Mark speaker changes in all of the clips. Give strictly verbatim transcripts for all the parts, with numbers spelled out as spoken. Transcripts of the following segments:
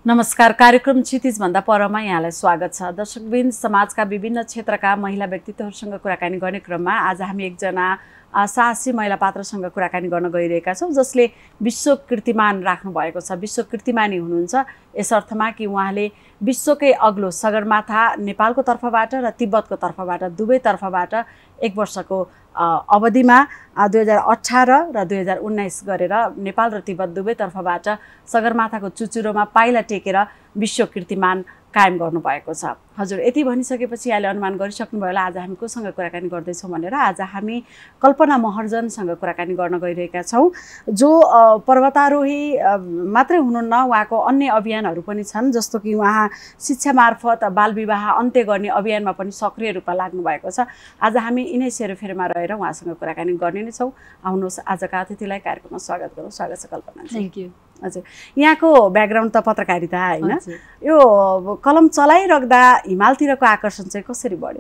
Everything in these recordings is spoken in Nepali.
Speaker 1: नमस्कार, कार्यक्रम क्षितिज भन्दा परमा यहाँलाई स्वागत छ। दर्शकवृन्द, समाजका विभिन्न क्षेत्रका महिला व्यक्तित्वहरूसँग कुराकानी गर्ने क्रममा आज हामी एकजना साहसी महिला पात्रसँग कुराकानी गर्न गइरहेका छौँ, जसले विश्व कीर्तिमान राख्नु भएको छ। विश्व कीर्तिमानी हुनुहुन्छ यस अर्थमा कि उहाँले विश्वकै अग्लो सगरमाथा नेपालको तर्फबाट र तिब्बतको तर्फबाट दुवै तर्फबाट एक वर्षको अवधिमा दुई हजार अठार र दुई हजार उन्नाइस गरेर नेपाल र तिब्बत दुवै तर्फबाट सगरमाथाको चुचुरोमा पाइला टेकेर विश्व कीर्तिमान कायम गर्नुभएको छ। हजुर, यति भनिसकेपछि यहाँले अनुमान गरिसक्नुभयो होला आज हामी कोसँग कुराकानी गर्दैछौँ भनेर। आज हामी कल्पना महर्जनसँग कुराकानी गर्न गइरहेका छौँ, जो पर्वतारोही मात्रै हुनुहुन्न, उहाँको अन्य अभियानहरू पनि छन्, जस्तो कि उहाँ शिक्षा मार्फत बाल विवाह अन्त्य गर्ने अभियानमा पनि सक्रिय रूपमा लाग्नु भएको छ। आज हामी यिनै सेरोफेरोमा रहेर उहाँसँग कुराकानी गर्ने नै छौँ। आउनुहोस्, आजका अतिथिलाई कार्यक्रममा स्वागत गरौँ। स्वागत छ कल्पना।
Speaker 2: Thank you.
Speaker 1: हजुर, यहाँको ब्याकग्राउन्ड त पत्रकारिता होइन, यो कलम चलाइराख्दा हिमालतिरको आकर्षण चाहिँ कसरी बढ्यो?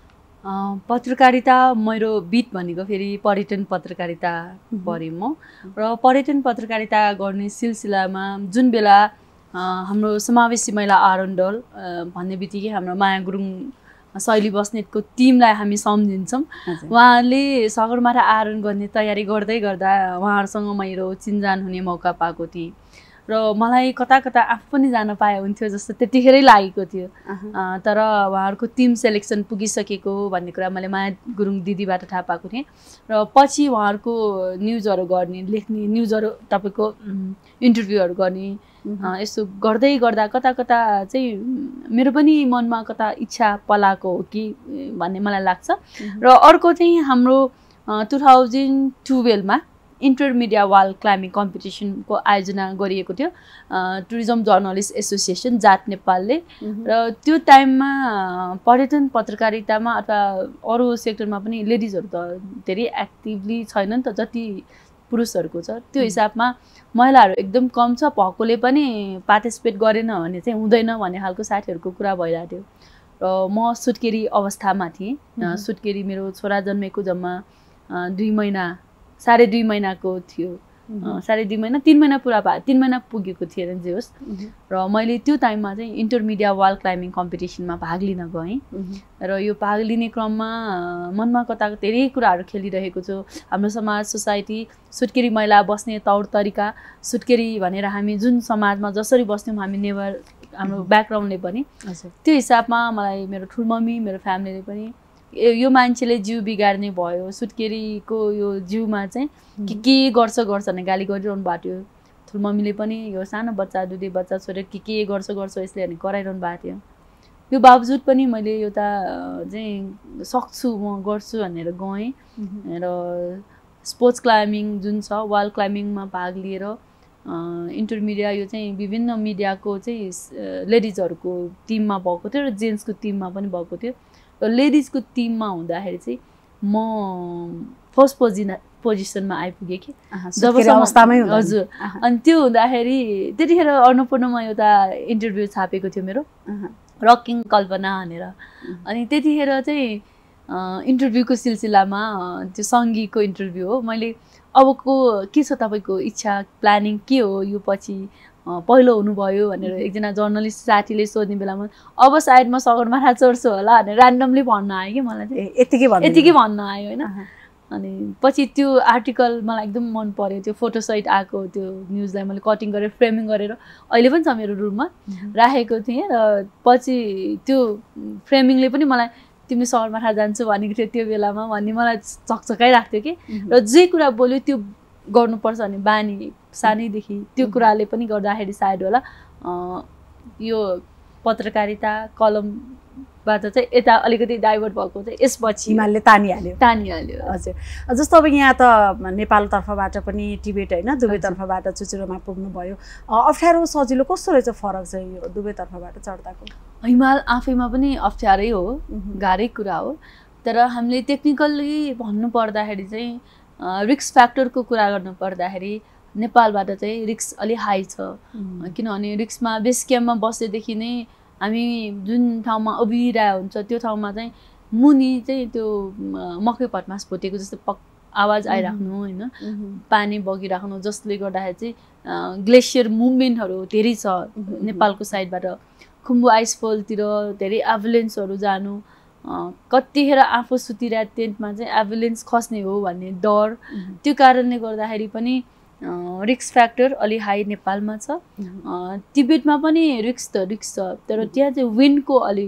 Speaker 2: पत्रकारिता मेरो बिट भनेको फेरि पर्यटन पत्रकारिता परेँ म, र पर्यटन पत्रकारिता गर्ने सिलसिलामा जुन बेला हाम्रो समावेशी महिला आरोहण भन्ने बित्तिकै हाम्रो माया गुरुङ शैली बस्नेतको टिमलाई हामी सम्झिन्छौँ। उहाँले सगरमाथा आरोहण गर्ने तयारी गर्दै गर्दा उहाँहरूसँग मेरो चिनजान हुने मौका पाएको थिएँ र मलाई कता कता आफू पनि जान पाए हुन्थ्यो जस्तो त्यतिखेरै लागेको थियो। तर उहाँहरूको टिम सेलेक्सन पुगिसकेको भन्ने कुरा मैले माया गुरुङ दिदीबाट थाहा पाएको थिएँ र पछि उहाँहरूको न्युजहरू गर्ने, लेख्ने, न्युजहरू तपाईँको इन्टरभ्यूहरू गर्ने, यसो गर्दै गर्दा कता कता चाहिँ मेरो पनि मनमा कता इच्छा पलाएको हो कि भन्ने मलाई लाग्छ। र अर्को चाहिँ हाम्रो टु थाउजन्ड टुवेल्भमा इन्टरमिडिया वाल क्लाइम्बिङ कम्पिटिसनको आयोजना गरिएको थियो टुरिज्म जर्नलिस्ट एसोसिएसन जाट नेपालले, र त्यो टाइममा पर्यटन पत्रकारितामा अथवा अरू सेक्टरमा पनि लेडिजहरू त धेरै एक्टिभली छैन नि त जति पुरुषहरूको छ। त्यो हिसाबमा महिलाहरू एकदम कम छ, भएकोले पनि पार्टिसिपेट गरेन भने चाहिँ हुँदैन भन्ने खालको साथीहरूको कुरा भइरहेको थियो। र म सुत्केरी अवस्थामा थिएँ। सुत्केरी मेरो छोरा जन्मेको जम्मा दुई महिना साढे दुई महिनाको थियो, साढे दुई महिना तिन महिना पुरा भयो, तिन महिना पुगेको थिएन जे होस्। र मैले त्यो टाइममा चाहिँ इन्टरमिडिया वाल क्लाइम्बिङ कम्पिटिसनमा भाग लिन गएँ र यो भाग लिने क्रममा मनमा कता धेरै कुराहरू खेलिरहेको छु। हाम्रो समाज, सोसाइटी, सुत्केरी महिला बस्ने तौर तरिका, सुत्केरी भनेर हामी जुन समाजमा जसरी बस्थ्यौँ हामी नेभर, हाम्रो ब्याकग्राउन्डले पनि त्यो हिसाबमा मलाई मेरो ठुलमम्मी, मेरो फ्यामिलीले पनि यो मान्छेले जिउ बिगार्ने भयो, सुत्केरीको यो जिउमा चाहिँ के के गर्छ गर्छ भने गाली गरिरहनु भएको थियो। ठुलमम्मीले पनि यो सानो बच्चा, दुधे बच्चा छोडेर के के गर्छ गर्छ यसले भने कराइरहनु भएको थियो। यो बावजुद पनि मैले एउटा चाहिँ सक्छु, म गर्छु भनेर गएँ र स्पोर्ट्स क्लाइम्बिङ जुन छ वाल क्लाइम्बिङमा भाग लिएर इन्टरमिडिया यो चाहिँ विभिन्न मिडियाको चाहिँ लेडिजहरूको टिममा भएको थियो र जेन्ट्सको टिममा पनि भएको थियो। र लेडिजको टिममा हुँदाखेरि चाहिँ म फर्स्ट पोजिना पोजिसनमा आइपुगेँ कि जबसम्म अवस्थामै। हजुर, अनि त्यो हुँदाखेरि त्यतिखेर अन्नपूर्णमा एउटा इन्टरभ्यू छापेको थियो मेरो, रकिङ कल्पना भनेर। अनि त्यतिखेर चाहिँ इन्टरभ्यूको सिलसिलामा त्यो सङ्गीतको इन्टरभ्यू हो। मैले अबको के छ तपाईँको इच्छा, प्लानिङ के हो, यो पछि पहिलो हुनुभयो भनेर एकजना जर्नलिस्ट साथीले सोध्ने बेलामा अब सायद म सगरमाथा चढ्छु होला भनेर ऱ्यान्डमली भन्न आयो कि मलाई चाहिँ
Speaker 1: यतिकै भन्न
Speaker 2: यतिकै भन्न आयो होइन। अनि पछि त्यो आर्टिकल मलाई एकदम मन पर्यो, त्यो फोटोसहित आएको त्यो न्युजलाई मैले कटिङ गरेर फ्रेमिङ गरेर अहिले पनि छ मेरो रुममा राखेको थिएँ। र पछि त्यो फ्रेमिङले पनि मलाई तिमी सगरमाथा जान्छु भनेको थियो त्यो बेलामा भन्ने मलाई चकचकाइरहेको थियो कि, र जे कुरा बोल्यो त्यो गर्नुपर्छ भन्ने बानी सानैदेखि त्यो कुराले पनि गर्दाखेरि सायद होला यो पत्रकारिता कलमबाट चाहिँ यता अलिकति डाइभर्ट भएको चाहिँ यसपछि
Speaker 1: हिमालले तानिहाल्यो
Speaker 2: तानिहाल्यो
Speaker 1: हजुर, जस्तो अब यहाँ त नेपाल तर्फबाट पनि टिबेट होइन दुवै तर्फबाट चुचुरोमा पुग्नुभयो। अप्ठ्यारो सजिलो कस्तो रहेछ फरक चाहिँ यो दुवै तर्फबाट चढ्दाको?
Speaker 2: हिमाल आफैमा पनि अप्ठ्यारै हो, गाह्रै कुरा हो। तर हामीले टेक्निकल्ली भन्नु पर्दाखेरि चाहिँ रिस्क फ्याक्टरको कुरा गर्नु पर्दाखेरि नेपालबाट चाहिँ रिस्क अलि हाई छ, किनभने रिस्कमा बेस क्याम्पमा बसेदेखि नै हामी जुन ठाउँमा उभिरहेको हुन्छ त्यो ठाउँमा चाहिँ मुनि चाहिँ त्यो मकै भटमास भुटेको जस्तो पक आवाज आइराख्नु होइन पानी बगिराख्नु जसले गर्दाखेरि चाहिँ ग्लेसियर मुभमेन्टहरू धेरै छ नेपालको साइडबाट खुम्बु आइसफलतिर धेरै एभलेन्सहरू जानु कतिखेर आफू सुतिरहेको टेन्टमा चाहिँ एभलेन्स खस्ने हो भन्ने डर त्यो कारणले गर्दाखेरि पनि रिस्क फ्याक्टर अलि हाई नेपालमा छ तिब्बतमा पनि रिस्क त रिस्क छ तर त्यहाँ चाहिँ विन्डको अलि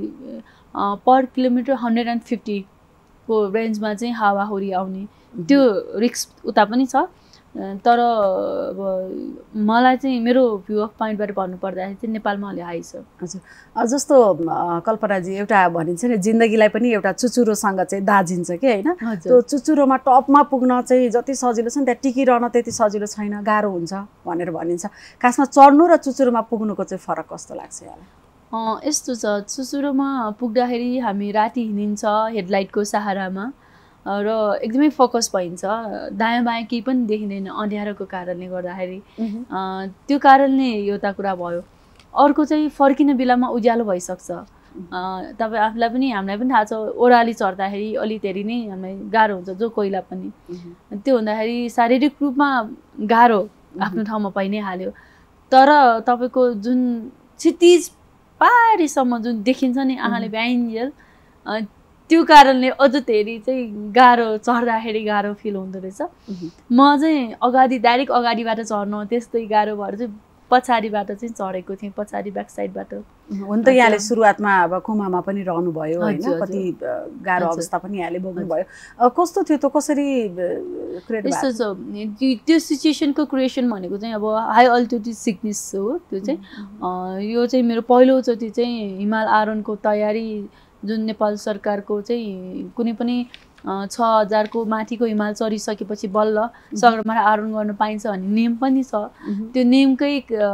Speaker 2: पर किलोमिटर हन्ड्रेड एन्ड फिफ्टीको रेन्जमा चाहिँ हावाहुरी आउने त्यो रिस्क उता पनि छ तर अब मलाई चाहिँ मेरो भ्यू अफ पोइन्टबाट भन्नुपर्दाखेरि चाहिँ नेपालमा अलि हाई छ
Speaker 1: हजुर जस्तो कल्पनाजी एउटा भनिन्छ नि जिन्दगीलाई पनि एउटा चुचुरोसँग चाहिँ दाजिन्छ कि होइन त्यो चुचुरोमा टपमा पुग्न चाहिँ जति सजिलो छ नि त्यहाँ टिकिरहन त्यति सजिलो छैन गाह्रो हुन्छ भनेर भनिन्छ खासमा चढ्नु र चुचुरोमा पुग्नुको चाहिँ फरक कस्तो लाग्छ यहाँलाई
Speaker 2: यस्तो छ चुचुरोमा पुग्दाखेरि हामी राति हिँडिन्छ हेडलाइटको सहारामा र एकदमै फोकस भइन्छ दायाँ बायाँ केही पनि देखिँदैन अँध्यारोको कारणले गर्दाखेरि त्यो कारणले एउटा कुरा भयो अर्को चाहिँ फर्किने बेलामा उज्यालो भइसक्छ तपाईँ आफूलाई पनि हामीलाई पनि थाहा छ ओह्राली चढ्दाखेरि अलि धेरै नै हामीलाई गाह्रो हुन्छ जो कोहीलाई पनि त्यो हुँदाखेरि शारीरिक रूपमा गाह्रो आफ्नो ठाउँमा पाइ नै हाल्यो तर तपाईँको जुन क्षितिज पारीसम्म जुन देखिन्छ नि आँखाले ब्याइन्जेल त्यो कारणले अझ धेरै चाहिँ गाह्रो चढ्दाखेरि गाह्रो फिल हुँदो रहेछ म चाहिँ अगाडि डाइरेक्ट अगाडिबाट चढ्नु त्यस्तै गाह्रो भएर चाहिँ पछाडिबाट चाहिँ चढेको थिएँ पछाडि ब्याक साइडबाट
Speaker 1: हुन त यहाँले सुरुवातमा अब कोमामा पनि रहनुभयो होइन कति गाह्रो अवस्था पनि यहाँले भोग्नुभयो कस्तो थियो त कसरी
Speaker 2: यस्तो छ त्यो सिचुएसनको क्रिएसन भनेको चाहिँ अब हाई अल्टिट्युड सिकनेस हो त्यो चाहिँ यो चाहिँ मेरो पहिलोचोटि चाहिँ हिमाल आरोहणको तयारी जुन नेपाल सरकारको चाहिँ कुनै पनि छ हजारको माथिको हिमाल चढिसकेपछि बल्ल सगरमाथा आरोहण गर्न पाइन्छ भन्ने नियम पनि छ त्यो नियमकै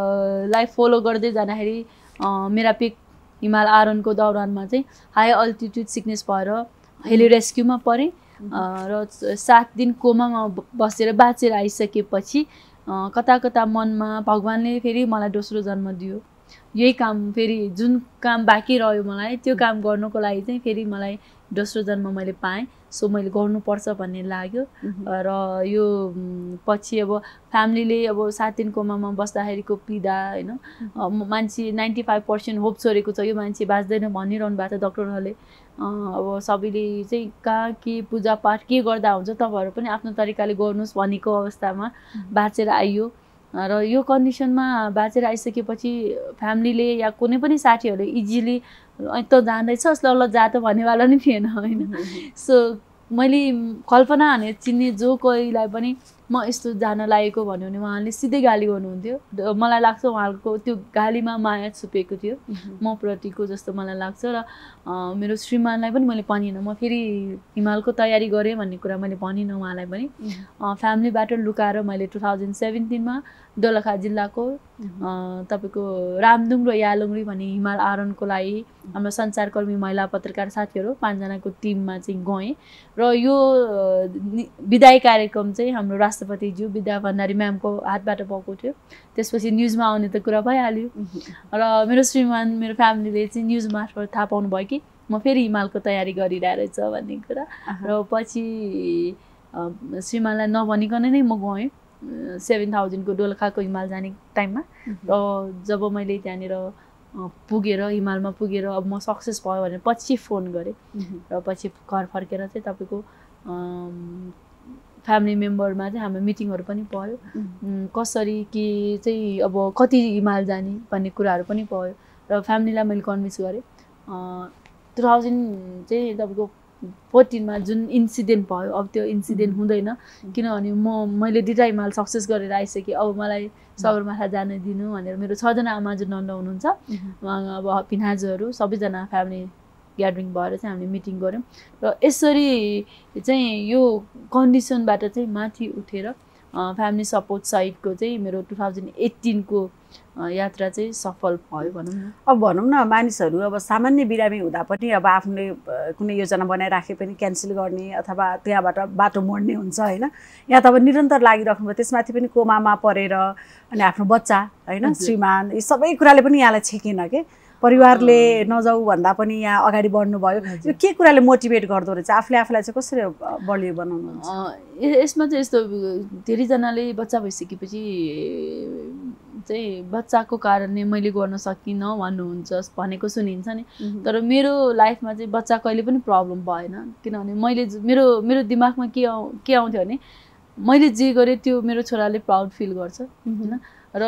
Speaker 2: लाई फलो गर्दै जाँदाखेरि मेरा पिक हिमाल आरोहणको दौरानमा चाहिँ हाई अल्टिट्युड सिकनेस भएर हेली रेस्क्युमा परेँ र सात दिन कोमामा बसेर बाँचेर आइसकेपछि कता कता मनमा भगवान्ले फेरि मलाई दोस्रो जन्म दियो यही काम फेरि जुन काम बाँकी रह्यो मलाई त्यो काम गर्नको लागि चाहिँ फेरि मलाई दोस्रो जन्म मैले पाएँ सो मैले गर्नुपर्छ भन्ने लाग्यो र यो पछि अब फ्यामिलीले अब सात दिन कोमामा बस्दाखेरिको पीडा होइन मान्छे नाइन्टी फाइभ पर्सेन्ट होप छोडेको छ यो मान्छे बाँच्दैन भनिरहनु भएको छ डक्टरहरूले अब सबैले चाहिँ कहाँ के पूजापाठ के गर्दा हुन्छ तपाईँहरू पनि आफ्नो तरिकाले गर्नुहोस् भनेको अवस्थामा बाँचेर आइयो र यो कन्डिसनमा बाँचेर आइसकेपछि फ्यामिलीले या कुनै पनि साथीहरूले इजिली त जाँदैछ ल ल जा त भन्नेवाला नै थिएन होइन सो मैले कल्पना हाने चिन्ने जो कोहीलाई पनि म यस्तो जान लागेको भन्यो भने उहाँले सिधै गाली गर्नुहुन्थ्यो मलाई लाग्छ उहाँको त्यो गालीमा माया छुपेको थियो म प्रतिको जस्तो मलाई लाग्छ र मेरो श्रीमानलाई पनि मैले भनिनँ म फेरि हिमालको तयारी गरेँ भन्ने कुरा मैले भनिनँ उहाँलाई पनि फ्यामिलीबाट लुकाएर मैले टु थाउजन्ड सेभेन्टिनमा दोलखा जिल्लाको तपाईँको रामदुङ र यालुङरी भन्ने हिमाल आरोहणको लागि हाम्रो सञ्चारकर्मी महिला पत्रकार साथीहरू पाँचजनाको टिममा चाहिँ गएँ र यो विदाई कार्यक्रम चाहिँ हाम्रो राष्ट्रपतिज्यू विद्या भण्डारी म्यामको हातबाट भएको थियो त्यसपछि न्युजमा आउने त कुरा भइहाल्यो र मेरो श्रीमान मेरो फ्यामिलीले चाहिँ न्युज मार्फत थाहा पाउनु भयो कि म फेरि हिमालको तयारी गरिरहेको रहेछ भन्ने कुरा र पछि श्रीमानलाई नभनिकन नै म गएँ सेभेन थाउजन्डको दोलखाको हिमाल जाने टाइममा र जब मैले त्यहाँनिर पुगेर हिमालमा पुगेर अब म सक्सेस भयो भनेर पछि फोन गरेँ र पछि घर फर्केर चाहिँ तपाईँको फ्यामिली मेम्बरमा चाहिँ हाम्रो मिटिङहरू पनि भयो कसरी के चाहिँ अब कति हिमाल जाने भन्ने कुराहरू पनि भयो र फ्यामिलीलाई मैले कन्भिन्स गरेँ टु थाउजन्ड चाहिँ तपाईँको फोर्टिनमा जुन इन्सिडेन्ट भयो अब त्यो इन्सिडेन्ट हुँदैन किनभने म मैले दुईवटा हिमाल सक्सेस गरेर आइसकेँ अब मलाई सगरमाथा जान दिनु भनेर मेरो छजना आमाजु नन्द हुनुहुन्छ अब पिनाजुहरू सबैजना फ्यामिली ग्यादरिङ भएर चाहिँ हामीले मिटिङ गऱ्यौँ र यसरी चाहिँ यो कन्डिसनबाट चाहिँ माथि उठेर फ्यामिली सपोर्ट साइडको चाहिँ मेरो टु थाउजन्ड एट्टिनको यात्रा चाहिँ सफल भयो भनौँ न
Speaker 1: अब भनौँ न मानिसहरू अब सामान्य बिरामी हुँदा पनि अब आफूले कुनै योजना बनाइराखे पनि क्यान्सल गर्ने अथवा त्यहाँबाट बाटो मोड्ने हुन्छ होइन यहाँ त अब निरन्तर लागिराख्नुभयो त्यसमाथि पनि कोमामा परेर अनि आफ्नो बच्चा होइन श्रीमान यी सबै कुराले पनि यहाँलाई छेकेन के परिवारले नजाऊ भन्दा पनि यहाँ अगाडि बढ्नुभयो यो के कुराले मोटिभेट गर्दो रहेछ आफूले आफूलाई चाहिँ कसरी बलियो बनाउनुहुन्छ
Speaker 2: यसमा चाहिँ यस्तो धेरैजनाले बच्चा भइसकेपछि चाहिँ बच्चाको कारणले मैले गर्न सकिनँ भन्नुहुन्छ भनेको सुनिन्छ नि तर मेरो लाइफमा चाहिँ बच्चा कहिले पनि प्रब्लम भएन किनभने मैले मेरो मेरो दिमागमा के आउ के आउँथ्यो भने मैले जे गरेँ त्यो मेरो छोराले प्राउड फिल गर्छ होइन र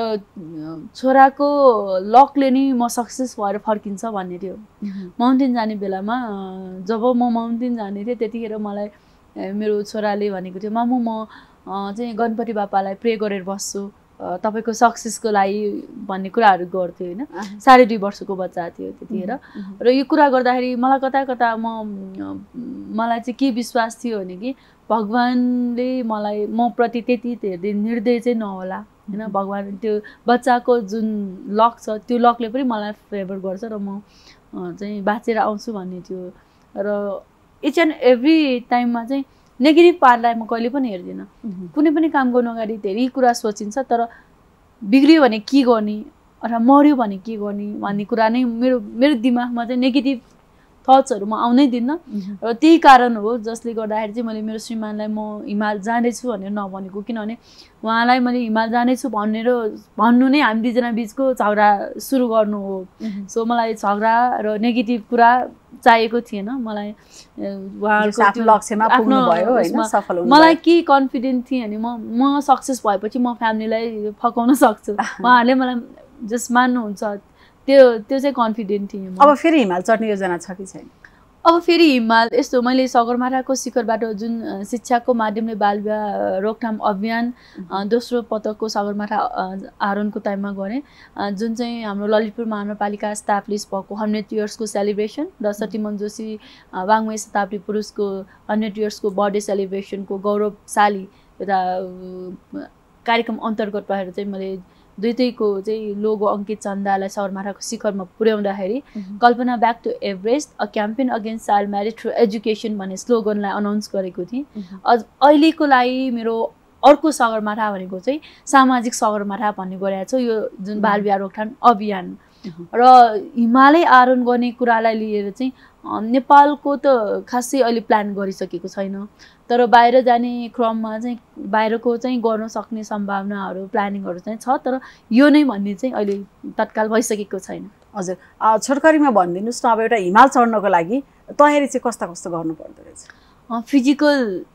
Speaker 2: छोराको लकले नै म सक्सेस भएर फर्किन्छ भन्ने थियो माउन्टेन जाने बेलामा जब म माउन्टेन जाने थिएँ त्यतिखेर मलाई मेरो छोराले भनेको थियो मामु म चाहिँ गणपति बापालाई प्रे गरेर बस्छु तपाईको सक्सेसको लागि भन्ने कुराहरू गर्थ्यो होइन साढे दुई वर्षको बच्चा थियो त्यतिखेर र यो कुरा गर्दाखेरि मलाई कता कता म मलाई चाहिँ के विश्वास थियो भने कि भगवानले मलाई म प्रति त्यति धेरै निर्दय चाहिँ नहोला होइन भगवान त्यो बच्चाको जुन लक छ त्यो लकले पनि मलाई फेभर गर्छ र म चाहिँ बाँचेर आउँछु भन्ने थियो र इच एन्ड एभ्री टाइममा चाहिँ नेगेटिभ पार्टलाई म कहिले पनि हेर्दिनँ कुनै पनि काम गर्नु अगाडि धेरै कुरा सोचिन्छ तर बिग्रियो भने के गर्ने अथवा मर्यो भने के गर्ने भन्ने कुरा नै मेरो मेरो दिमागमा चाहिँ नेगेटिभ थट्सहरू म आउनै दिन्न र त्यही कारण हो जसले गर्दाखेरि चाहिँ मैले मेरो श्रीमानलाई म हिमाल जाँदैछु भनेर नभनेको किनभने उहाँलाई मैले हिमाल जाँदैछु भनेर भन्नु नै हामी दुईजना बिचको झगडा सुरु गर्नु हो सो मलाई झगडा र नेगेटिभ कुरा चाहिएको थिएन मलाई
Speaker 1: उहाँको लक्ष्यमा पुग्नु भयो हैन सफल हुनु
Speaker 2: मलाई के कन्फिडेन्ट थिए अनि म म सक्सेस भएपछि म फ्यामिलीलाई फकाउन सक्छु उहाँहरूले मलाई जस्ट मान्नुहुन्छ त्यो त्यो चाहिँ कन्फिडेन्ट थिएँ
Speaker 1: अब फेरि हिमाल चढ्ने योजना छ कि छैन
Speaker 2: अब फेरि हिमाल यस्तो मैले सगरमाथाको शिखरबाट जुन शिक्षाको माध्यमले बाल विवाह रोकथाम अभियान दोस्रो पटकको सगरमाथा आरोहणको टाइममा गरेँ जुन चाहिँ हाम्रो ललितपुर महानगरपालिका स्टाब्लिस भएको हन्ड्रेड इयर्सको सेलिब्रेसन र सतीमन जोशी वाङ्मय शताब्दी पुरुषको हन्ड्रेड इयर्सको बर्थडे सेलिब्रेसनको गौरवशाली एउटा कार्यक्रम अन्तर्गत भएर चाहिँ मैले दुईटैको चाहिँ लोगो अङ्कित चन्दालाई सगरमाथाको शिखरमा पुर्याउँदाखेरि Kalpana back to Everest a campaign against child marriage through education भन्ने स्लोगनलाई अनाउन्स गरेको थिएँ अझ अहिलेको लागि मेरो अर्को सगरमाथा भनेको चाहिँ सामाजिक सगरमाथा भन्ने गरेको छ यो जुन बाल विवाह रोकथाम अभियान र हिमालय आरोहण गर्ने कुरालाई लिएर चाहिँ नेपालको त खासै अहिले प्लान गरिसकेको छैन तर बाहिर जाने क्रममा चाहिँ बाहिरको चाहिँ गर्न सक्ने सम्भावनाहरू प्लानिङहरू चाहिँ छ तर यो नै भन्ने चाहिँ अहिले तत्काल भइसकेको छैन
Speaker 1: हजुर छोटकरीमा भनिदिनुहोस् न अब एउटा हिमाल चढ्नको लागि तयारी चाहिँ कस्ता कस्तो गर्नु पर्दो रहेछ
Speaker 2: फिजिकल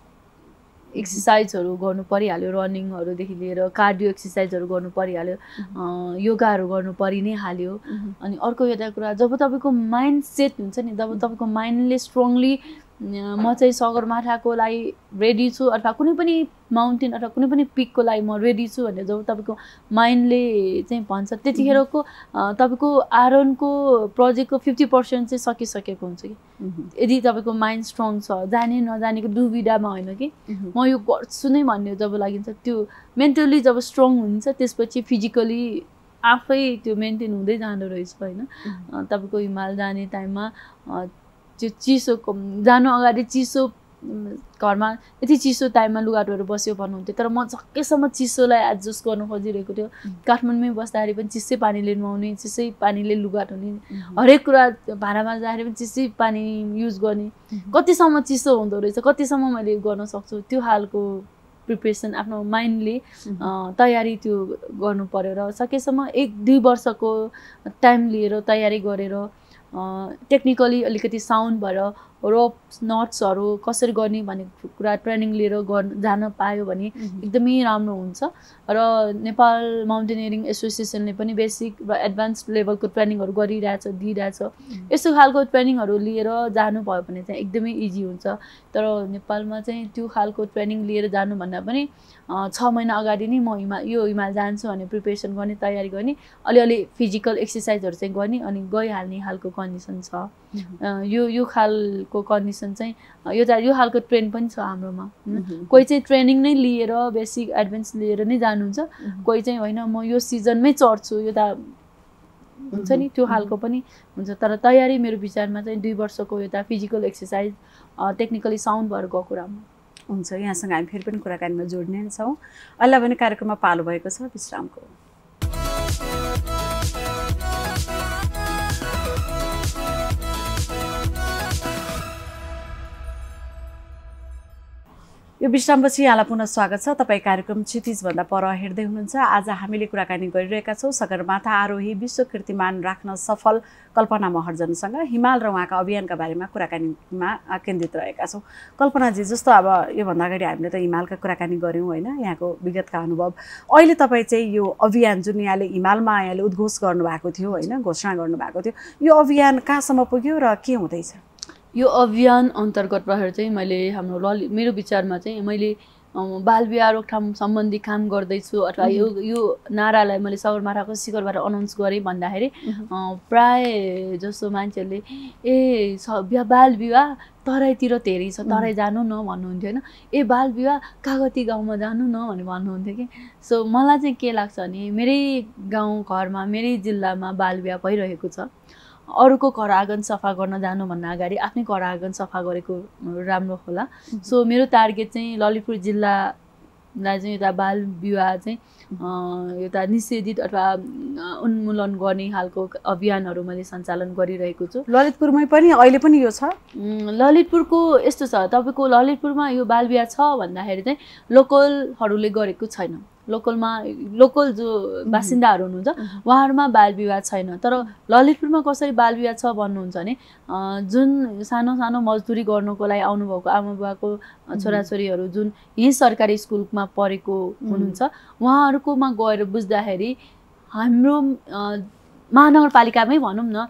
Speaker 2: एक्सर्साइजहरू गर्नु परिहाल्यो रनिङहरूदेखि लिएर कार्डियो एक्सर्साइजहरू गर्नु परिहाल्यो योगाहरू गर्नु परि नै हाल्यो अनि अर्को एउटा कुरा जब तपाईँको माइन्ड सेट हुन्छ नि जब तपाईँको माइन्डले स्ट्रङली म चाहिँ सगरमाथाको लागि रेडी छु अथवा कुनै पनि माउन्टेन अथवा कुनै पनि पिकको लागि म रेडी छु भनेर जब तपाईँको माइन्डले चाहिँ भन्छ त्यतिखेरको तपाईँको आरोहणको प्रोजेक्टको फिफ्टी पर्सेन्ट चाहिँ सकिसकेको हुन्छ कि यदि तपाईँको माइन्ड स्ट्रङ छ जाने नजानेको दुविधामा होइन कि म यो गर्छु नै भन्ने जब लागिन्छ त्यो मेन्टली जब स्ट्रङ हुन्छ त्यसपछि फिजिकली आफै त्यो मेन्टेन हुँदै जाँदो रहेछ होइन तपाईँको हिमाल जाने टाइममा त्यो चिसोको जानु अगाडि चिसो घरमा यति चिसो टाइममा लुगाटोहरू बस्यो भन्नुहुन्थ्यो तर म सकेसम्म चिसोलाई एडजस्ट गर्नु खोजिरहेको थियो काठमाडौँमै बस्दाखेरि पनि चिसै पानीले नुहाउने चिसै पानीले लुगा धुने हरेक कुरा भाँडामा जाँदाखेरि पनि चिसै पानी युज गर्ने कतिसम्म चिसो हुँदो रहेछ कतिसम्म मैले गर्न सक्छु त्यो हालको प्रिपरेसन आफ्नो माइन्डले तयारी त्यो गर्नु पर्यो र सकेसम्म एक दुई वर्षको टाइम लिएर तयारी गरेर टेक्निकली अलिकति साउन्ड भएर रोप नट्सहरू कसरी गर्ने भन्ने कुरा ट्रेनिङ लिएर गर्न जान पायो भने एकदमै राम्रो हुन्छ र नेपाल माउन्टेनियरिङ एसोसिएसनले पनि बेसिक र एडभान्स लेभलको ट्रेनिङहरू गरिरहेछ दिइरहेछ यस्तो खालको ट्रेनिङहरू लिएर जानुभयो भने चाहिँ एकदमै इजी हुन्छ तर नेपालमा चाहिँ त्यो खालको ट्रेनिङ लिएर जानुभन्दा पनि छ महिना अगाडि नै म हिमाल यो हिमाल जान्छु भने प्रिपेरेसन गर्ने तयारी गर्ने अलिअलि फिजिकल एक्सर्साइजहरू चाहिँ गर्ने अनि गइहाल्ने खालको कन्डिसन छ यो यो खालको कन्डिसन चाहिँ यो यो खालको ट्रेन पनि छ हाम्रोमा कोही चाहिँ ट्रेनिङ नै लिएर बेसिक एडभान्स लिएर नै जानुहुन्छ कोही चाहिँ होइन म यो सिजनमै चढ्छु यो त हुन्छ नि त्यो खालको पनि हुन्छ तर तयारी मेरो विचारमा चाहिँ दुई वर्षको एउटा फिजिकल एक्सर्साइज टेक्निकली साउन्ड भएर गएको राम्रो
Speaker 1: हुन्छ यहाँसँग हामी फेरि पनि कुराकानीमा जोड्ने नै छौँ अहिले पनि कार्यक्रममा पालो भएको छ विश्रामको यो विश्रामपछि यहाँलाई पुनः स्वागत छ। तपाईँ कार्यक्रम क्षितिजभन्दा पर हेर्दै हुनुहुन्छ। आज हामीले कुराकानी गरिरहेका छौँ सगरमाथा आरोही विश्व कीर्तिमान राख्न सफल कल्पना महर्जनसँग हिमाल र उहाँका अभियानका बारेमा कुराकानीमा केन्द्रित रहेका छौँ। कल्पनाजी, जस्तो अब योभन्दा अगाडि हामीले त हिमालका कुराकानी गऱ्यौँ होइन, यहाँको विगतका अनुभव। अहिले तपाईँ चाहिँ यो अभियान जुन यहाँले हिमालमा यहाँले उद्घोष गर्नुभएको थियो होइन, घोषणा गर्नुभएको थियो, यो अभियान कहाँसम्म पुग्यो र के हुँदैछ?
Speaker 2: यो अभियान अन्तर्गत रहेर चाहिँ मैले हाम्रो ललित मेरो विचारमा चाहिँ मैले बाल विवाह रोकथाम सम्बन्धी काम गर्दैछु अथवा यो यो नारालाई मैले सगरमाथाको शिखरबाट अनाउन्स गरेँ भन्दाखेरि प्राय जस्तो मान्छेहरूले ए बाल विवाह तराईतिर धेरै छ, तराई जानु न भन्नुहुन्थ्यो होइन, ए बाल विवाह कागती गाउँमा जानु न भनेर भन्नुहुन्थ्यो कि। सो मलाई चाहिँ के लाग्छ भने मेरै गाउँ घरमा मेरै जिल्लामा बाल विवाह भइरहेको छ। अरूको घर आँगन सफा गर्न जानुभन्दा अगाडि आफ्नै घर आँगन सफा गरेको राम्रो होला। सो मेरो टार्गेट चाहिँ ललितपुर जिल्लालाई चाहिँ एउटा बाल विवाह चाहिँ एउटा निषेधित अथवा उन्मूलन गर्ने खालको अभियानहरू मैले सञ्चालन गरिरहेको छु।
Speaker 1: ललितपुरमै पनि अहिले पनि यो छ?
Speaker 2: ललितपुरको यस्तो छ, तपाईँको ललितपुरमा यो बाल विवाह छ भन्दाखेरि चाहिँ लोकलहरूले गरेको छैन। लोकलमा लोकल जो बासिन्दाहरू हुनुहुन्छ उहाँहरूमा बाल विवाह छैन। तर ललितपुरमा कसरी बाल विवाह छ भन्नुहुन्छ भने जुन सानो सानो मजदुरी गर्नको लागि आउनुभएको आमा बुवाको छोराछोरीहरू जुन यहीँ सरकारी स्कुलमा पढेको हुनुहुन्छ उहाँहरूकोमा गएर बुझ्दाखेरि हाम्रो महानगरपालिकामै भनौँ न,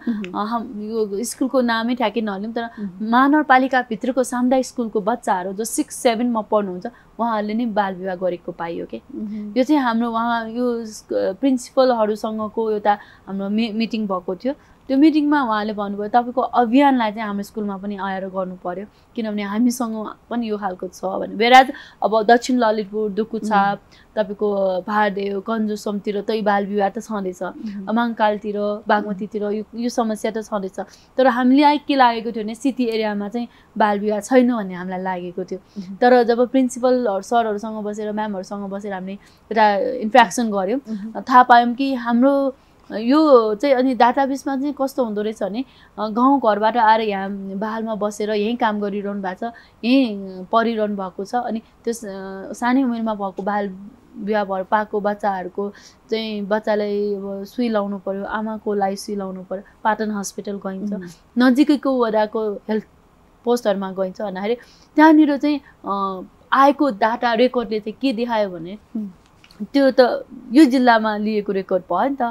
Speaker 2: यो स्कुलको नामै ठ्याक्कै नलिउँ, तर महानगरपालिकाभित्रको सामुदायिक स्कुलको बच्चाहरू जो सिक्स सेभेनमा पढ्नुहुन्छ उहाँहरूले नै बाल विवाह गरेको पाइयो कि। यो चाहिँ हाम्रो उहाँ यो प्रिन्सिपलहरूसँगको एउटा हाम्रो मि मिटिङ भएको थियो। त्यो मिटिङमा उहाँले भन्नुभयो तपाईँको अभियानलाई चाहिँ हाम्रो स्कुलमा पनि आएर गर्नु पर्यो, किनभने हामीसँग पनि यो खालको छ भने। बेराज अब दक्षिण ललितपुर, दुकुछाप, तपाईँको भारदेव, कन्जुसमतिर त यो बाल विवाह त छँदैछ, मङ्कालतिर, बागमतीतिर यो यो समस्या त छँदैछ। तर हामीलाई के लागेको थियो भने सिटी एरियामा चाहिँ बाल विवाह छैन भन्ने हामीलाई लागेको थियो। तर जब प्रिन्सिपलहरू सरहरूसँग बसेर म्यामहरूसँग बसेर हामीले एउटा इन्ट्र्याक्सन गऱ्यौँ, थाहा पायौँ कि हाम्रो यो चाहिँ अनि डाटाबेसमा चाहिँ कस्तो हुँदो रहेछ भने गाउँघरबाट आएर यहाँ बालमा बसेर यहीँ काम गरिरहनु भएको छ, यहीँ पढिरहनु भएको छ। अनि त्यो सानै उमेरमा भएको बाल विवाह भएर पाएको बच्चाहरूको चाहिँ बच्चालाई अब सुई लाउनु पऱ्यो, आमाको लागि सुई लाउनु पऱ्यो, पाटन हस्पिटल गइन्छ, नजिकैको वडाको हेल्थ पोस्टहरूमा गइन्छ भन्दाखेरि त्यहाँनिर चाहिँ आएको डाटा रेकर्डले चाहिँ के देखायो भने त्यो त यो जिल्लामा लिएको रेकर्ड भयो नि त।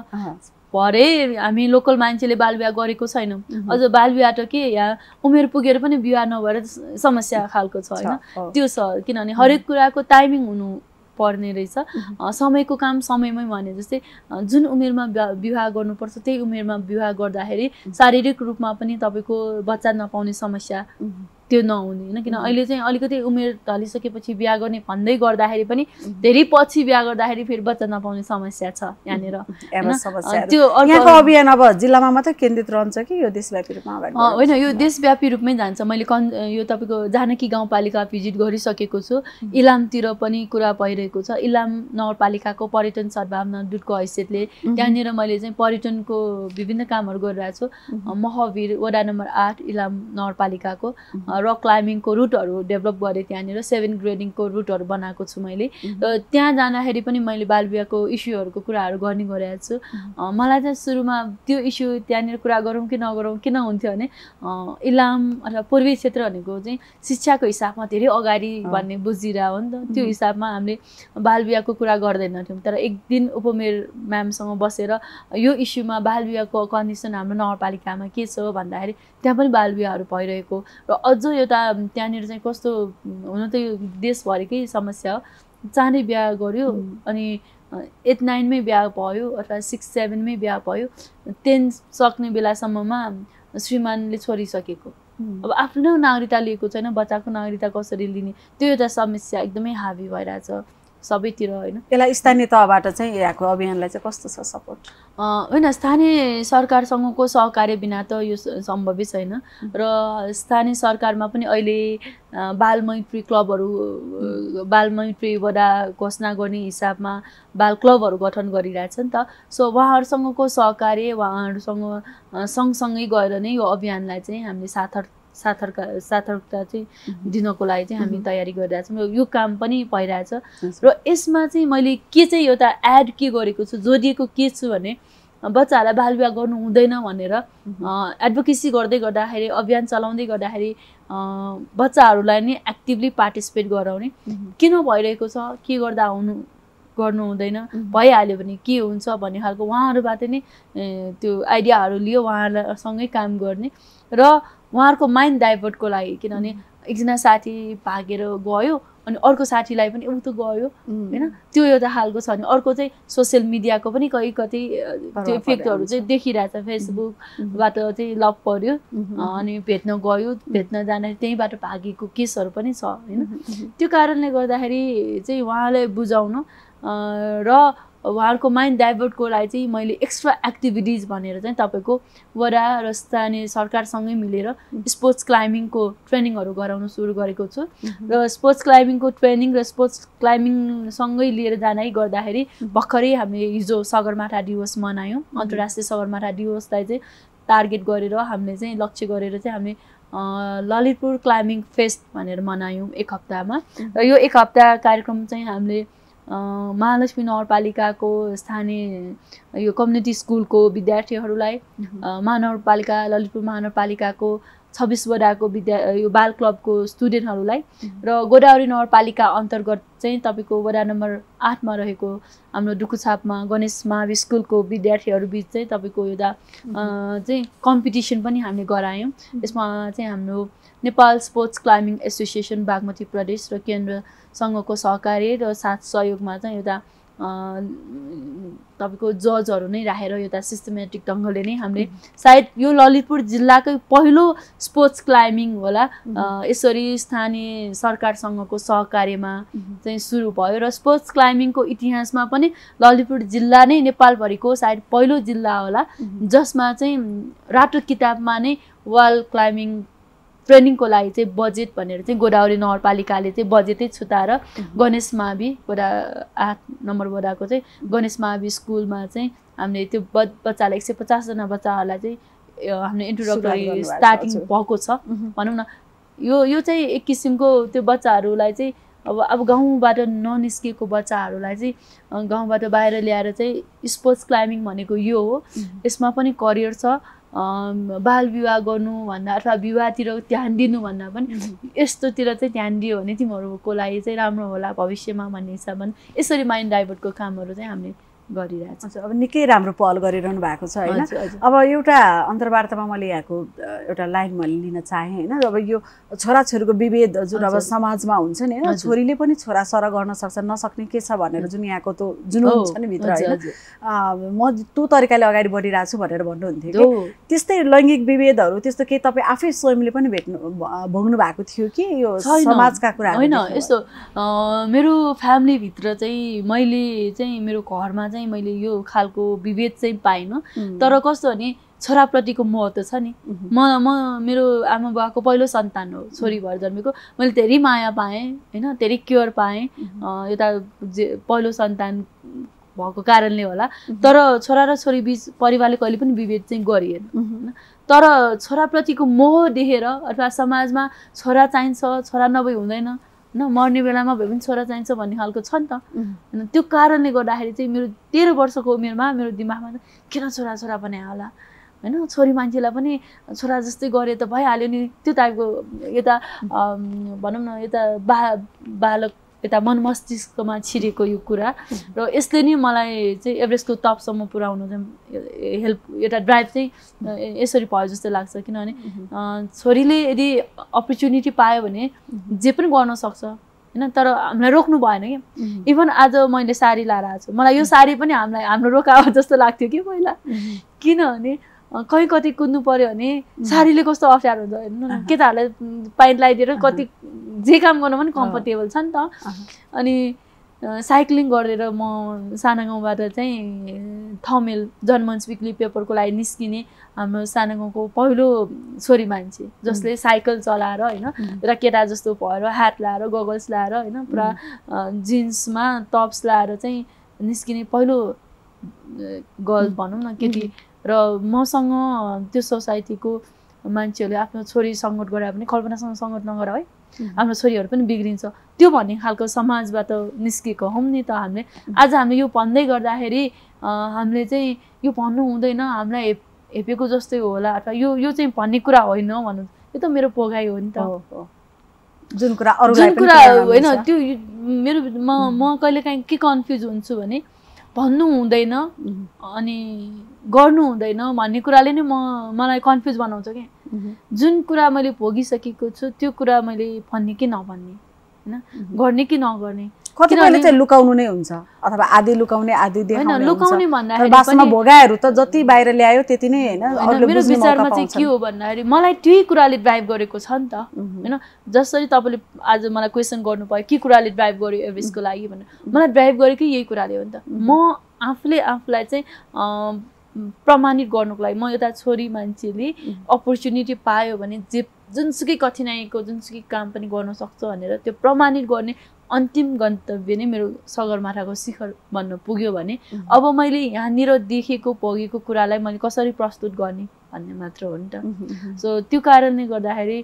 Speaker 2: भरे हामी लोकल मान्छेले बाल विवाह गरेको छैनौँ, अझ बाल विवाह त के यहाँ उमेर पुगेर पनि विवाह नभएर समस्या खालको छ होइन, त्यो छ। किनभने हरेक कुराको टाइमिङ हुनु पर्ने रहेछ, समयको काम समयमै भने जस्तै जुन उमेरमा विवाह गर्नुपर्छ त्यही उमेरमा विवाह गर्दाखेरि शारीरिक रूपमा पनि तपाईँको बच्चा नपाउने समस्या त्यो नहुने होइन। किन अहिले चाहिँ अलिकति उमेर ढलिसकेपछि बिहा गर्ने भन्दै गर्दाखेरि पनि धेरै पछि बिहा गर्दाखेरि फेरि बच्चा नपाउने समस्या छ यहाँनिर।
Speaker 1: त्यो यहाँको अभियान अब जिल्लामा मात्रै केन्द्रित रहन्छ कि यो देशव्यापी रूपमा अगाडि?
Speaker 2: होइन, यो देशव्यापी रूपमै जान्छ। मैले कन् यो तपाईँको जानकी गाउँपालिका भिजिट गरिसकेको छु, इलामतिर पनि कुरा भइरहेको छ। इलाम नगरपालिकाको पर्यटन सद्भावना दूतको हैसियतले त्यहाँनिर मैले चाहिँ पर्यटनको विभिन्न कामहरू गरिरहेको छु। महावीर वडा नम्बर आठ इलाम नगरपालिकाको रक क्लाइम्बिङको रुटहरू डेभलप गरेँ, त्यहाँनिर सेभेन ग्रेडिङको रुटहरू बनाएको छु मैले। र त्यहाँ जाँदाखेरि पनि मैले बाल विवाहको इस्युहरूको कुराहरू गर्ने गरेको छु। मलाई चाहिँ सुरुमा त्यो इस्यु त्यहाँनिर कुरा गरौँ कि नगरौँ किन हुन्थ्यो भने इलाम अथवा पूर्वी क्षेत्र भनेको चाहिँ शिक्षाको हिसाबमा धेरै अगाडि भन्ने बुझिरह हो नि त, त्यो हिसाबमा हामीले बाल विवाहको कुरा गर्दैनथ्यौँ। तर एक दिन उपमेयर म्यामसँग बसेर यो इस्युमा बाल विवाहको कन्डिसन हाम्रो नगरपालिकामा के छ भन्दाखेरि त्यहाँ पनि बाल विवाहहरू भइरहेको र अझ एउटा त्यहाँनिर चाहिँ कस्तो हुन त यो देशभरिकै समस्या हो, चाँडै बिहा गर्यो अनि एट नाइनमै बिहा भयो अथवा सिक्स सेभेनमै बिहा भयो, टेन सक्ने बेलासम्ममा श्रीमानले छोडिसकेको, अब आफ्नो नागरिकता लिएको छैन, बच्चाको नागरिकता कसरी लिने, त्यो एउटा समस्या एकदमै हावी भइरहेछ सबैतिर होइन।
Speaker 1: यसलाई स्थानीय तहबाट चाहिँ यहाँको अभियानलाई चाहिँ कस्तो छ सपोर्ट?
Speaker 2: होइन, स्थानीय सरकारसँगको सहकार्य बिना त यो सम्भवै छैन। र स्थानीय सरकारमा पनि अहिले बाल मैत्री क्लबहरू बाल मैत्री वडा घोषणा गर्ने हिसाबमा बाल क्लबहरू गठन गरिरहेछ नि त। सो उहाँहरूसँगको सहकार्य उहाँहरूसँग सँगसँगै गएर नै यो अभियानलाई चाहिँ हामीले सार्थक सार्थकता सार्थकता चाहिँ दिनको लागि चाहिँ हामी तयारी गरिरहेको छौँ। यो काम पनि भइरहेछ र यसमा चाहिँ मैले के चाहिँ एउटा एड के गरेको छु, जोडिएको के छु भने बच्चाहरूलाई बाल विवाह गर्नु हुँदैन भनेर एडभोकेसी गर्दै गर्दाखेरि, अभियान चलाउँदै गर्दाखेरि बच्चाहरूलाई नै एक्टिभली पार्टिसिपेट गराउने, किन भइरहेको छ, के गर्दा हुनु गर्नु हुँदैन, भइहाल्यो भने के हुन्छ भन्ने खालको उहाँहरूबाट नै त्यो आइडियाहरू लियो, उहाँहरूसँगै काम गर्ने र उहाँहरूको माइन्ड डाइभर्टको लागि। किनभने एकजना साथी भागेर गयो अनि अर्को साथीलाई पनि ऊ त गयो होइन, त्यो एउटा खालको छ। अनि अर्को चाहिँ सोसियल मिडियाको पनि कहीँ कतै त्यो इफेक्टहरू चाहिँ देखिरहेछ। फेसबुकबाट चाहिँ लभ पर्यो अनि भेट्न गयो, भेट्न जाँदाखेरि त्यहीँबाट भागेको केसहरू पनि छ होइन। त्यो कारणले गर्दाखेरि चाहिँ उहाँलाई बुझाउनु र उहाँहरूको माइन्ड डाइभर्टको लागि चाहिँ मैले एक्स्ट्रा एक्टिभिटिज भनेर चाहिँ तपाईँको वडा र स्थानीय सरकारसँगै मिलेर स्पोर्ट्स क्लाइम्बिङको ट्रेनिङहरू गराउन सुरु गरेको छु। र स्पोर्ट्स क्लाइम्बिङको ट्रेनिङ र स्पोर्ट्स क्लाइम्बिङसँगै लिएर जाँदै गर्दाखेरि भर्खरै हामीले हिजो सगरमाथा दिवस मनायौँ। अन्तर्राष्ट्रिय सगरमाथा दिवसलाई चाहिँ टार्गेट गरेर हामीले चाहिँ लक्ष्य गरेर चाहिँ हामीले ललितपुर क्लाइम्बिङ फेस्ट भनेर मनायौँ एक हप्तामा। र यो एक हप्ता कार्यक्रम चाहिँ हामीले महालक्ष्मी नगरपालिकाको स्थानीय यो कम्युनिटी स्कुलको विद्यार्थीहरूलाई, महानगरपालिका ललितपुर महानगरपालिकाको छब्बिस वडाको विद्या यो बाल क्लबको स्टुडेन्टहरूलाई र गोदावरी नगरपालिका अन्तर्गत चाहिँ तपाईँको वडा नम्बर आठमा रहेको हाम्रो डुकुछापमा गणेश महावि स्कुलको विद्यार्थीहरू बिच चाहिँ तपाईँको एउटा चाहिँ कम्पिटिसन पनि हामीले गरायौँ। यसमा चाहिँ हाम्रो Nepal sports climbing association Bagmati Pradesh र केन्द्र सङ्घको सहकारी र साथ सहयोगमा चाहिँ एउटा तपाईँको जजहरू नै राखेर एउटा सिस्टमेटिक ढङ्गले नै हामीले सायद यो ललितपुर जिल्लाकै पहिलो स्पोर्ट्स क्लाइम्बिङ होला यसरी स्थानीय सरकारसँगको सहकार्यमा चाहिँ सुरु भयो। र स्पोर्ट्स क्लाइम्बिङको इतिहासमा पनि ललितपुर जिल्ला नै नेपालभरिको सायद पहिलो जिल्ला होला जसमा चाहिँ रातो किताबमा नै वाल क्लाइम्बिङ ट्रेनिङको लागि चाहिँ बजेट भनेर चाहिँ गोदावरी नगरपालिकाले चाहिँ बजेटै छुटाएर गणेश महावि वडा आठ नम्बर वडाको चाहिँ गणेश महावि स्कुलमा चाहिँ हामीले त्यो बच्चालाई एक सय पचासजना बच्चाहरूलाई चाहिँ हामीले इन्ट्रोडक्टरी स्टार्टिङ भएको छ भनौँ न। यो यो चाहिँ एक किसिमको त्यो बच्चाहरूलाई चाहिँ अब अब गाउँबाट ननिस्केको बच्चाहरूलाई चाहिँ गाउँबाट बाहिर ल्याएर चाहिँ स्पोर्ट्स क्लाइम्बिङ भनेको यो हो। यसमा पनि करियर छ। बाल विवाह गर्नु भन्दा अथवा विवाहतिर ध्यान दिनु भन्दा पनि यस्तोतिर चाहिँ ध्यान दियो भने तिमीहरूको लागि चाहिँ राम्रो होला भविष्यमा भन्ने हिसाबमा यसरी माइन्ड डाइभर्टको कामहरू चाहिँ हामीले गरिरहेको छ।
Speaker 1: अब निकै राम्रो पहल गरिरहनु भएको छ होइन। अब एउटा अन्तर्वार्तामा मैले यहाँको एउटा लाइन मैले लिन चाहेँ होइन। अब यो छोराछोरीको विभेद जुन अब समाजमा हुन्छ नि होइन, छोरीले पनि छोरा सर गर्न सक्छ, नसक्ने के छ भनेर जुन यहाँको त्यो जुनुन छ नि भित्र होइन, म त्यो तरिकाले अगाडि बढिरहेको छु भनेर भन्नुहुन्थ्यो कि त्यस्तै लैङ्गिक विभेदहरू त्यस्तो केही तपाईँ आफै स्वयंले पनि भेट्नु भोग्नु भएको थियो कि यो समाजका कुरा
Speaker 2: होइन? यस्तो मेरो फ्यामिलीभित्र चाहिँ मैले चाहिँ मेरो घरमा चाहिँ मैले यो खालको विभेद चाहिँ पाइनँ। तर कस्तो भने छोराप्रतिको महत्त्व छ नि। म म मेरो आमा बाबाको पहिलो सन्तान हो, छोरी भएर जन्मेको। मैले धेरै माया पाएँ होइन, धेरै केयर पाएँ एउटा पहिलो सन्तान भएको कारणले होला। तर छोरा र छोरी बिच परिवारले कहिले पनि विभेद चाहिँ गरिएन होइन। तर छोराप्रतिको मोह देखेर अथवा समाजमा छोरा चाहिन्छ, छोरा नभई हुँदैन न, मर्ने बेलामा भए पनि छोरा चाहिन्छ भन्ने खालको छ नि त होइन। त्यो कारणले गर्दाखेरि चाहिँ मेरो तेह्र वर्षको उमेरमा मेरो दिमागमा किन छोरा छोरा बनाए होला होइन, छोरी मान्छेलाई पनि छोरा जस्तै गरे त भइहाल्यो नि, त्यो टाइपको यता भनौँ न यता बा बालक यता मन मस्तिष्कमा छिरेको यो कुरा। र यसले नै मलाई चाहिँ एभरेस्टको टपसम्म पुर्याउनु चाहिँ हेल्प एउटा ड्राइभ चाहिँ यसरी भयो जस्तो लाग्छ। किनभने छोरीले यदि अपर्च्युनिटी पायो भने जे पनि गर्न सक्छ होइन। तर हामीलाई रोक्नु भएन कि। इभन आज मैले साडी लाएर आएको छु, मलाई यो साडी पनि हामीलाई हाम्रो रोकाओ जस्तो लाग्थ्यो कि पहिला। किनभने कहीँ कति कुद्नु पर्यो भने साडीले कस्तो अप्ठ्यारो हुन्छ हेर्नु, केटाहरूलाई पाइन्ट लगाइदिएर कति जे काम गर्नु पनि कम्फर्टेबल छ नि त। अनि साइक्लिङ गरेर म साना गाउँबाट चाहिँ थमेल जनमञ्च विक्ली पेपरको लागि निस्किने हाम्रो साना गाउँको पहिलो छोरी मान्छे जसले साइकल चलाएर होइन र केटा जस्तो भएर ह्याट लाएर गगल्स लाएर होइन पुरा जिन्समा टप्स लाएर चाहिँ निस्किने पहिलो गर्ल भनौँ न केटी। र मसँग त्यो सोसाइटीको मान्छेहरूले आफ्नो छोरी सङ्गत गरे भने कल्पनासँग सङ्गत नगर है आफ्नो छोरीहरू पनि बिग्रिन्छ त्यो भन्ने खालको समाजबाट निस्केको हौँ नि त हामीले आज हामीले यो भन्दै गर्दाखेरि हामीले चाहिँ यो भन्नु हुँदैन हामीलाई हेप हेपेको जस्तै होला अथवा यो यो चाहिँ भन्ने कुरा होइन भन्नु यो त मेरो पोगाइ हो नि त
Speaker 1: जुन कुरा
Speaker 2: जुन कुरा होइन त्यो मेरो म म कहिलेकाहीँ के कन्फ्युज हुन्छु भने भन्नु हुँदैन अनि गर्नु हुँदैन भन्ने कुराले नै म मलाई कन्फ्युज बनाउँछ क्या जुन कुरा मैले भोगिसकेको छु त्यो कुरा मैले भन्ने कि नभन्ने होइन गर्ने कि नगर्ने
Speaker 1: कतिपयले चाहिँ लुकाउनु नै हुन्छ अथवा आधी लुकाउने आधी देखाउने
Speaker 2: होइन लुकाउने भन्दाखेरि
Speaker 1: वास्तवमा भोगाइहरू त जति बाहिर ल्यायो त्यति नै हैन
Speaker 2: मेरो विचारमा चाहिँ के हो भन्दाखेरि मलाई त्यही कुराले ड्राइभ गरेको छ नि त हैन जसरी तपाईले आज मलाई क्वेसन गर्नु पर्यो के कुराले ड्राइभ गर्यो एभरेजको लागि भनेर मलाई ड्राइभ गरेकै यही कुराले हो नि त म आफूले आफूलाई चाहिँ प्रमाणित गर्नुको लागि म एउटा छोरी मान्छेले अपर्च्युनिटी पायो भने जे जुनसुकै कठिनाइको जुनसुकै काम पनि गर्न सक्छ भनेर त्यो प्रमाणित गर्ने अन्तिम गन्तव्य नै मेरो सगरमाथाको शिखर भन्न पुग्यो भने अब मैले यहाँनिर देखेको भोगेको कुरालाई मैले कसरी प्रस्तुत गर्ने भन्ने मात्र हो नि त सो त्यो कारणले गर्दाखेरि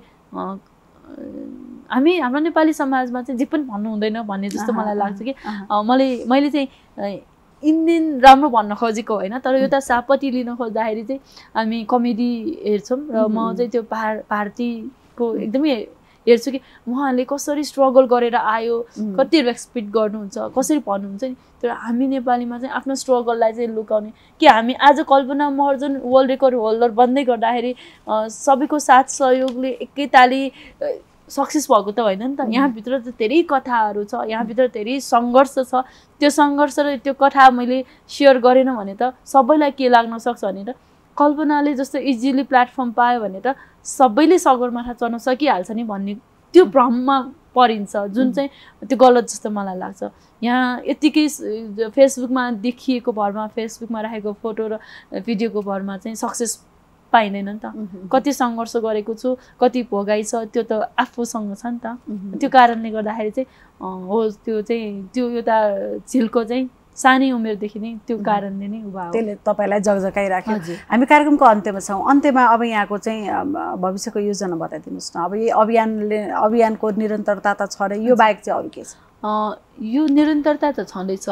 Speaker 2: हामी हाम्रो नेपाली समाजमा चाहिँ जे पनि भन्नु हुँदैन भन्ने जस्तो मलाई लाग्छ कि मैले मैले चाहिँ इन्डियन राम्रो भन्न खोजेको होइन तर एउटा सापटी लिन खोज्दाखेरि चाहिँ हामी कमेडी हेर्छौँ र म चाहिँ त्यो पहाड भारतीको एकदमै हेर्छु कि उहाँले कसरी स्ट्रगल गरेर आयो कति रेस्पेक्ट गर्नुहुन्छ कसरी भन्नुहुन्छ नि तर हामी नेपालीमा चाहिँ आफ्नो स्ट्रगललाई चाहिँ लुकाउने कि हामी आज Kalpana Maharjan world record holder बन्दै गर्दाखेरि सबैको साथ सहयोगले एकैताली सक्सेस भएको त होइन नि त यहाँभित्र त धेरै कथाहरू छ यहाँभित्र धेरै सङ्घर्ष छ त्यो सङ्घर्ष र त्यो कथा मैले सेयर गरेन भने त सबैलाई के लाग्न सक्छ भने त कल्पनाले जस्तो इजिली प्लेटफर्म पायो भने त सबैले सगरमाथा चढ्न सकिहाल्छ नि भन्ने त्यो भ्रममा परिन्छ जुन चाहिँ त्यो गलत जस्तो मलाई लाग्छ यहाँ यतिकै फेसबुकमा देखिएको भरमा फेसबुकमा राखेको फोटो र भिडियोको भरमा चाहिँ सक्सेस पाइँदैन नि त कति सङ्घर्ष गरेको छु कति भोगाइ छ त्यो त आफूसँग छ नि त त्यो कारणले गर्दाखेरि चाहिँ हो त्यो चाहिँ त्यो एउटा झिल्को चाहिँ सानै उमेरदेखि नै त्यो कारणले नै उभा हो
Speaker 1: त्यसले तपाईँलाई जगजगाइराख्यो हामी कार्यक्रमको अन्त्यमा छौँ अन्त्यमा अब यहाँको चाहिँ भविष्यको योजना बताइदिनुहोस् न अब यो अभियानले अभियानको निरन्तरता त छ र यो बाहेक चाहिँ अरू के छ
Speaker 2: यो निरन्तरता त छँदैछ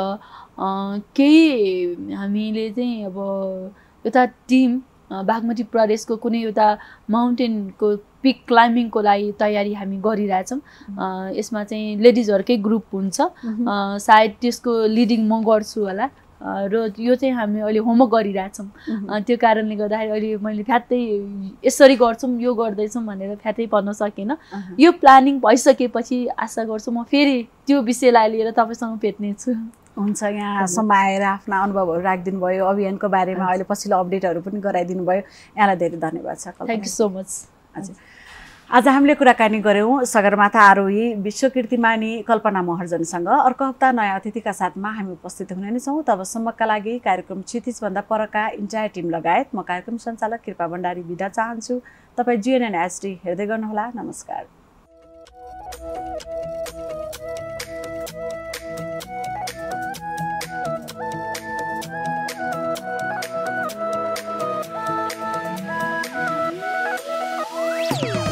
Speaker 2: केही हामीले चाहिँ अब एउटा टिम बागमती प्रदेशको कुनै एउटा माउन्टेनको पिक क्लाइम्बिङको लागि तयारी हामी गरिरहेछौँ यसमा चाहिँ लेडिजहरूकै ग्रुप हुन्छ सायद त्यसको लिडिङ म गर्छु होला र यो चाहिँ हामी अहिले होमवर्क गरिरहेछौँ त्यो कारणले गर्दाखेरि अहिले मैले फ्यात्तै यसरी गर्छौँ यो गर्दैछौँ भनेर फ्यात्तै भन्न सकिनँ यो प्लानिङ भइसकेपछि आशा गर्छु म फेरि त्यो विषयलाई लिएर तपाईँसँग भेट्नेछु
Speaker 1: हुन्छ यहाँसम्म आएर आफ्ना अनुभवहरू राखिदिनु भयो अभियानको बारेमा अहिले पछिल्लो अपडेटहरू पनि गराइदिनु भयो यहाँलाई धेरै धन्यवाद छ
Speaker 2: थ्याङ्क यू सो मच
Speaker 1: हजुर आज हामीले कुराकानी गऱ्यौँ सगरमाथा आरोही विश्वकीर्तिमानी कल्पना महर्जनसँग अर्को हप्ता नयाँ अतिथिका साथमा हामी उपस्थित हुने नै छौँ तबसम्मका लागि कार्यक्रम क्षितिजभन्दा परका इन्टायर टिम लगायत म कार्यक्रम सञ्चालक कृपा भण्डारी बिदा चाहन्छु तपाईँ जिएनएन एचडी हेर्दै गर्नुहोला नमस्कार We'll be right back.